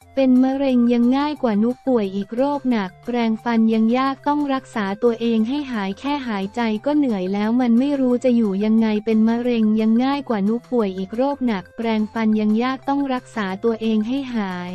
เป็นมะเร็งยังง่ายกว่านุกป่วยอีกโรคหนักแปรงฟันยังยากต้องรักษาตัวเองให้หายแค่หายใจก็เหนื่อยแล้วมันไม่รู้จะอยู่ยังไงเป็นมะเร็งยังง่ายกว่านุกป่วยอีกโรคหนักแปรงฟันยังยากต้องรักษาตัวเองให้หาย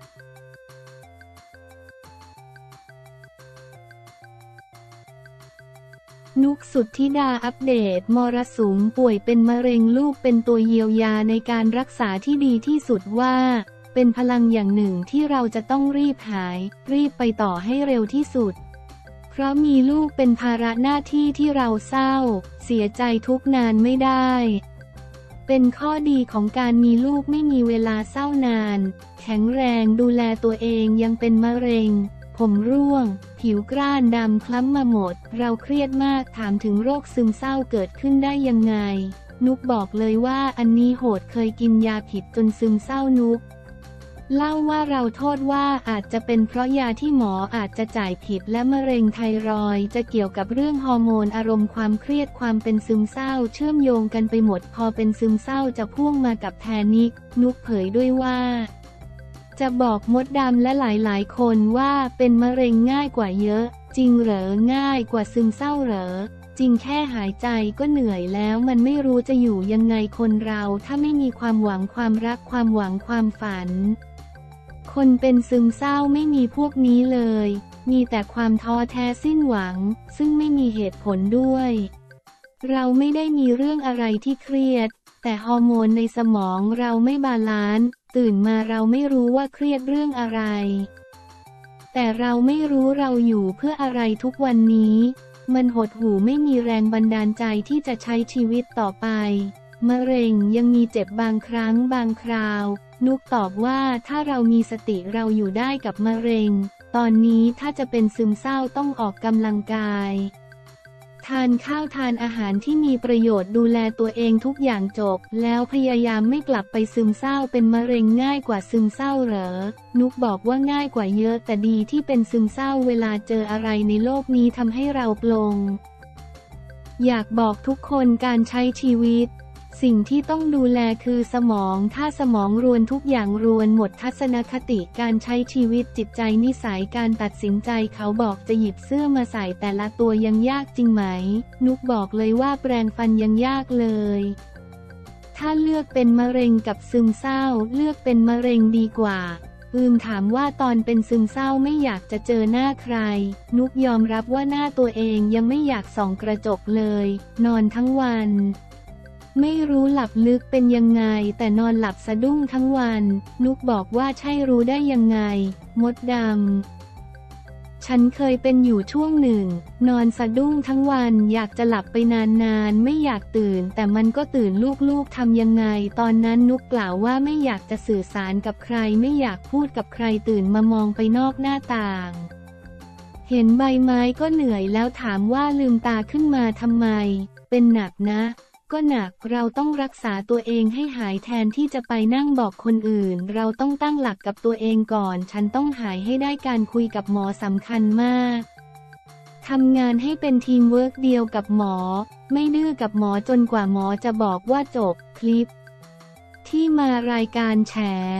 นุกสุทธิดาอัปเดตมรสุมป่วยเป็นมะเร็งลูกเป็นตัวเยียวยาในการรักษาที่ดีที่สุดว่าเป็นพลังอย่างหนึ่งที่เราจะต้องรีบหายรีบไปต่อให้เร็วที่สุดเพราะมีลูกเป็นภาระหน้าที่ที่เราเศร้าเสียใจทุกนานไม่ได้เป็นข้อดีของการมีลูกไม่มีเวลาเศร้านานแข็งแรงดูแลตัวเองยังเป็นมะเร็งผมร่วงผิวกร้านดำคล้ำมาหมดเราเครียดมากถามถึงโรคซึมเศร้าเกิดขึ้นได้ยังไงนุกบอกเลยว่าอันนี้โหดเคยกินยาผิดจนซึมเศร้านุกเล่าว่าเราโทษว่าอาจจะเป็นเพราะยาที่หมออาจจะจ่ายผิดและมะเร็งไทรอยด์จะเกี่ยวกับเรื่องฮอร์โมนอารมณ์ความเครียดความเป็นซึมเศร้าเชื่อมโยงกันไปหมดพอเป็นซึมเศร้าจะพ่วงมากับแพนิคนุกเผยด้วยว่าจะบอกมดดำและหลายๆคนว่าเป็นมะเร็งง่ายกว่าเยอะจริงเหรอง่ายกว่าซึมเศร้าเหรอจริงแค่หายใจก็เหนื่อยแล้วมันไม่รู้จะอยู่ยังไงคนเราถ้าไม่มีความหวังความรักความหวังความฝันคนเป็นซึมเศร้าไม่มีพวกนี้เลยมีแต่ความท้อแท้สิ้นหวังซึ่งไม่มีเหตุผลด้วยเราไม่ได้มีเรื่องอะไรที่เครียดแต่ฮอร์โมนในสมองเราไม่บาลานซ์ตื่นมาเราไม่รู้ว่าเครียดเรื่องอะไรแต่เราไม่รู้เราอยู่เพื่ออะไรทุกวันนี้มันหดหู่ไม่มีแรงบันดาลใจที่จะใช้ชีวิตต่อไปมะเร็งยังมีเจ็บบางครั้งบางคราวนุกตอบว่าถ้าเรามีสติเราอยู่ได้กับมะเร็งตอนนี้ถ้าจะเป็นซึมเศร้าต้องออกกำลังกายทานข้าวทานอาหารที่มีประโยชน์ดูแลตัวเองทุกอย่างจบแล้วพยายามไม่กลับไปซึมเศร้าเป็นมะเร็งง่ายกว่าซึมเศร้าเหรอนุกบอกว่าง่ายกว่าเยอะแต่ดีที่เป็นซึมเศร้าเวลาเจออะไรในโลกนี้ทำให้เราปลงอยากบอกทุกคนการใช้ชีวิตสิ่งที่ต้องดูแลคือสมองถ้าสมองรวนทุกอย่างรวนหมดทัศนคติการใช้ชีวิตจิตใจนิสัยการตัดสินใจเขาบอกจะหยิบเสื้อมาใส่แต่ละตัวยังยากจริงไหมนุกบอกเลยว่าแปรงฟันยังยากเลยถ้าเลือกเป็นมะเร็งกับซึมเศร้าเลือกเป็นมะเร็งดีกว่าถามว่าตอนเป็นซึมเศร้าไม่อยากจะเจอหน้าใครนุกยอมรับว่าหน้าตัวเองยังไม่อยากส่องกระจกเลยนอนทั้งวันไม่รู้หลับลึกเป็นยังไงแต่นอนหลับสะดุ้งทั้งวันนุกบอกว่าใช่รู้ได้ยังไงมดดำฉันเคยเป็นอยู่ช่วงหนึ่งนอนสะดุ้งทั้งวันอยากจะหลับไปนานๆไม่อยากตื่นแต่มันก็ตื่นลูกๆทำยังไงตอนนั้นนุกกล่าวว่าไม่อยากจะสื่อสารกับใครไม่อยากพูดกับใครตื่นมามองไปนอกหน้าต่างเห็นใบไม้ก็เหนื่อยแล้วถามว่าลืมตาขึ้นมาทำไมเป็นหนักนะก็หนักเราต้องรักษาตัวเองให้หายแทนที่จะไปนั่งบอกคนอื่นเราต้องตั้งหลักกับตัวเองก่อนฉันต้องหายให้ได้การคุยกับหมอสำคัญมากทำงานให้เป็นทีมเวิร์กเดียวกับหมอไม่ดื้อกับหมอจนกว่าหมอจะบอกว่าจบคลิปที่มารายการแฉ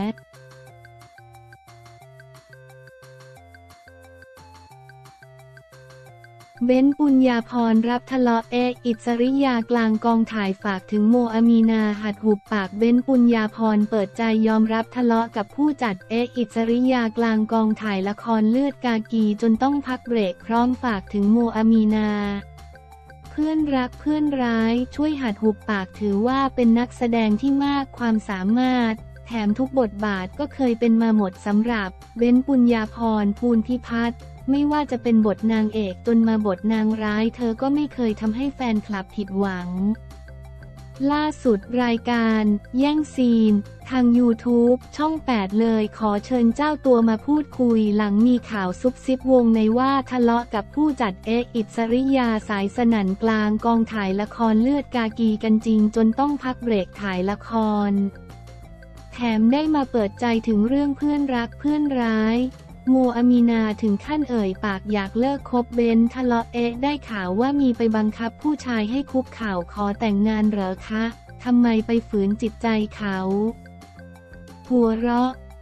เบ้นปุญญาพรรับทะเลาะอิสริยากลางกองถ่ายฝากถึงโมอามีนาหัดหุบปากเบ้นปุญญาพรเปิดใจยอมรับทะเลาะกับผู้จัดอิสริยากลางกองถ่ายละครเลือดกากีจนต้องพักเบรกพร้อมฝากถึงโมอามีนาเพื่อนรักเพื่อนร้ายช่วยหัดหุบปากถือว่าเป็นนักแสดงที่มากความสามารถแถมทุกบทบาทก็เคยเป็นมาหมดสำหรับเบ้นปุญญาพรภูลพิพัฒน์ไม่ว่าจะเป็นบทนางเอกจนมาบทนางร้ายเธอก็ไม่เคยทำให้แฟนคลับผิดหวังล่าสุดรายการแย่งซีนทาง YouTube ช่อง 8เลยขอเชิญเจ้าตัวมาพูดคุยหลังมีข่าวซุบซิบวงในว่าทะเลาะกับผู้จัดอิสริยาสายสนั่นกลางกองถ่ายละครเลือดกากีกันจริงจนต้องพักเบรกถ่ายละครแถมได้มาเปิดใจถึงเรื่องเพื่อนรักเพื่อนร้ายโมอามีนาถึงขั้นเอ่ยปากอยากเลิกคบเบ้นทะเลาะได้ข่าวว่ามีไปบังคับผู้ชายให้คุกเข่าขอแต่งงานเหรอคะทำไมไปฝืนจิตใจเขาหัวเราะ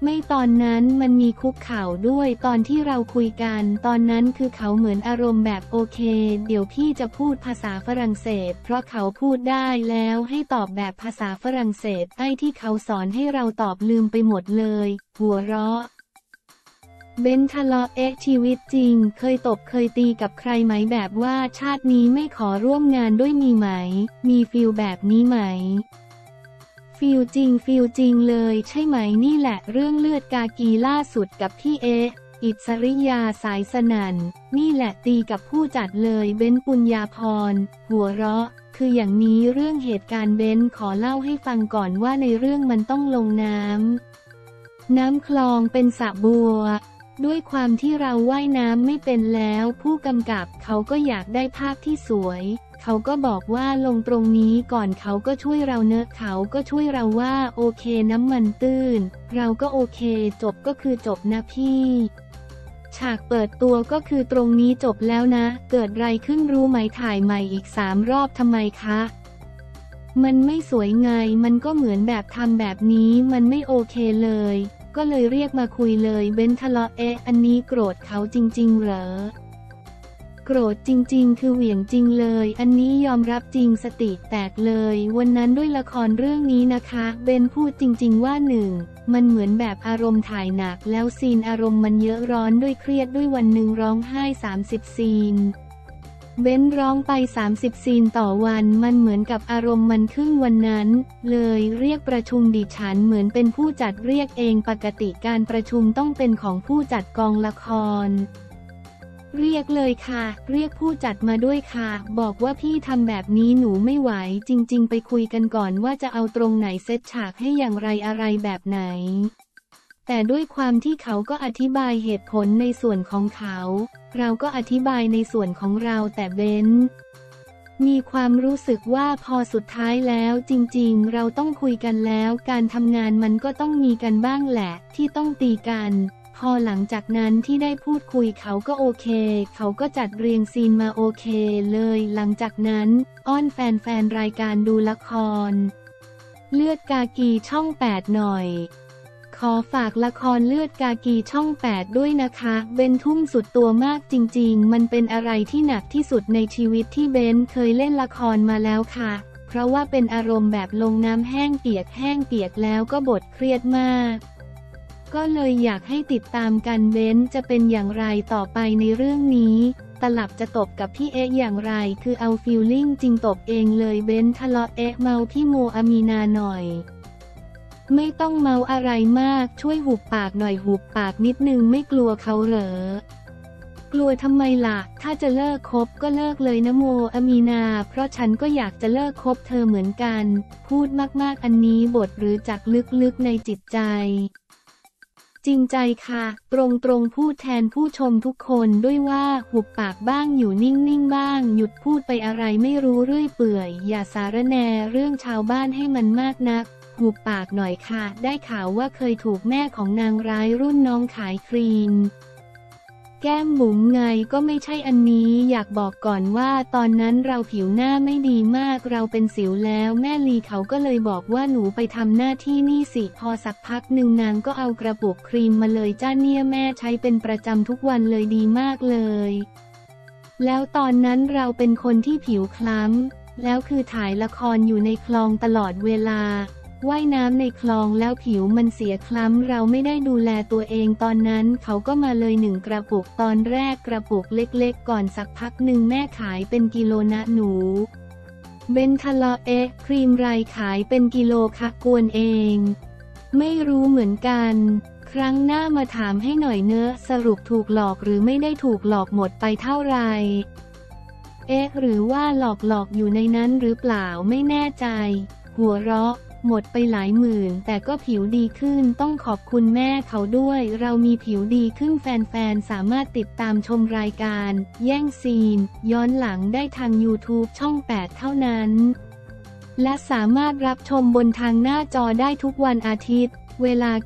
ไม่ตอนนั้นมันมีคุกเข่าด้วยตอนที่เราคุยกันตอนนั้นคือเขาเหมือนอารมณ์แบบโอเคเดี๋ยวพี่จะพูดภาษาฝรั่งเศสเพราะเขาพูดได้แล้วให้ตอบแบบภาษาฝรั่งเศสไอ้ที่เขาสอนให้เราตอบลืมไปหมดเลยหัวเราะเบนทะเลาะชีวิตจริงเคยตบเคยตีกับใครไหมแบบว่าชาตินี้ไม่ขอร่วมงานด้วยมีไหมมีฟีลแบบนี้ไหมฟีลจริงเลยใช่ไหมนี่แหละเรื่องเลือดกากีล่าสุดกับพี่อิสริยาสายสนั่นนี่แหละตีกับผู้จัดเลยเบ้นปุญญาพรหัวเราะคืออย่างนี้เรื่องเหตุการณ์เบ้นขอเล่าให้ฟังก่อนว่าในเรื่องมันต้องลงน้ำคลองเป็นสระบัวด้วยความที่เราว่ายน้ำไม่เป็นแล้วผู้กำกับเขาก็อยากได้ภาพที่สวยเขาก็บอกว่าลงตรงนี้ก่อนเขาก็ช่วยเราเนอะเขาก็ช่วยเราว่าโอเคน้ำมันตื้นเราก็โอเคจบก็คือจบนะพี่ฉากเปิดตัวก็คือตรงนี้จบแล้วนะเกิดไรขึ้นรู้ไหมถ่ายใหม่อีก3 รอบทำไมคะมันไม่สวยไงมันก็เหมือนแบบทำแบบนี้มันไม่โอเคเลยก็เลยเรียกมาคุยเลยเบ้นทะเลาะอันนี้โกรธเขาจริงๆเหรอโกรธจริงๆคือเหวี่ยงจริงเลยอันนี้ยอมรับจริงสติแตกเลยวันนั้นด้วยละครเรื่องนี้นะคะเบนพูดจริงๆว่ามันเหมือนแบบอารมณ์ถ่ายหนักแล้วซีนอารมณ์มันเยอะร้อนด้วยเครียดด้วยวันหนึ่งร้องไห้30 ซีนเบ้นร้องไป30 ซีนต่อวันมันเหมือนกับอารมณ์มันขึ้นวันนั้นเลยเรียกประชุมดิฉันเหมือนเป็นผู้จัดเรียกเองปกติการประชุมต้องเป็นของผู้จัดกองละครเรียกเลยค่ะเรียกผู้จัดมาด้วยค่ะบอกว่าพี่ทำแบบนี้หนูไม่ไหวจริงๆไปคุยกันก่อนว่าจะเอาตรงไหนเซตฉากให้อย่างไรอะไรแบบไหนแต่ด้วยความที่เขาก็อธิบายเหตุผลในส่วนของเขาเราก็อธิบายในส่วนของเราแต่เบ้นมีความรู้สึกว่าพอสุดท้ายแล้วจริงๆเราต้องคุยกันแล้วการทำงานมันก็ต้องมีกันบ้างแหละที่ต้องตีกันพอหลังจากนั้นที่ได้พูดคุยเขาก็โอเคเขาก็จัดเรียงซีนมาโอเคเลยหลังจากนั้นอ้อนแฟนๆรายการดูละครเลือดกากีช่อง8หน่อยขอฝากละครเลือดกากีช่อง8ด้วยนะคะเบนทุ่มสุดตัวมากจริงๆมันเป็นอะไรที่หนักที่สุดในชีวิตที่เบนเคยเล่นละครมาแล้วค่ะเพราะว่าเป็นอารมณ์แบบลงน้ำแห้งเปียกแล้วก็บทเครียดมากก็เลยอยากให้ติดตามกันเบนจะเป็นอย่างไรต่อไปในเรื่องนี้ตลับจะตบกับพี่อย่างไรคือเอาฟีลลิ่งจริงตบเองเลยเบนทะเลาะเมาพี่โมอามีนาหน่อยไม่ต้องเมาอะไรมากช่วยหุบปากหน่อยหุบปากนิดนึงไม่กลัวเขาเหรอกลัวทำไมล่ะถ้าจะเลิกคบก็เลิกเลยนะโมอามีนาเพราะฉันก็อยากจะเลิกคบเธอเหมือนกันพูดมากๆอันนี้บทหรือจากลึกๆในจิตใจจริงใจค่ะตรงพูดแทนผู้ชมทุกคนด้วยว่าหุบปากบ้างอยู่นิ่งๆบ้างหยุดพูดไปอะไรไม่รู้เรื่อยเปื่อยอย่าสารแหน่เรื่องชาวบ้านให้มันมากนักหุบปากหน่อยค่ะได้ข่าวว่าเคยถูกแม่ของนางร้ายรุ่นน้องขายครีมแก้มบุ๋มไงก็ไม่ใช่อันนี้อยากบอกก่อนว่าตอนนั้นเราผิวหน้าไม่ดีมากเราเป็นสิวแล้วแม่ลีเขาก็เลยบอกว่าหนูไปทำหน้าที่นี่สิพอสักพักหนึ่งนางก็เอากระปุกครีมมาเลยจ้าเนี่ยแม่ใช้เป็นประจำทุกวันเลยดีมากเลยแล้วตอนนั้นเราเป็นคนที่ผิวคล้ำแล้วคือถ่ายละครอยู่ในคลองตลอดเวลาว่ายน้ำในคลองแล้วผิวมันเสียคล้ำเราไม่ได้ดูแลตัวเองตอนนั้นเขาก็มาเลย1 กระปุกตอนแรกกระปุกเล็กๆก่อนสักพักหนึ่งแม่ขายเป็นกิโลนะหนูเบนทะเลาะครีมไรขายเป็นกิโลคะกวนเองไม่รู้เหมือนกันครั้งหน้ามาถามให้หน่อยเนอะสรุปถูกหลอกหรือไม่ได้ถูกหลอกหมดไปเท่าไหร่หรือว่าหลอกอยู่ในนั้นหรือเปล่าไม่แน่ใจหัวเราะหมดไปหลายหมื่นแต่ก็ผิวดีขึ้นต้องขอบคุณแม่เขาด้วยเรามีผิวดีขึ้นแฟนๆสามารถติดตามชมรายการแย่งซีนย้อนหลังได้ทาง YouTube ช่อง8เท่านั้นและสามารถรับชมบนทางหน้าจอได้ทุกวันอาทิตย์เวลา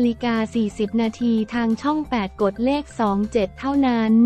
9:40 นาทีทางช่อง8กดเลข27เท่านั้น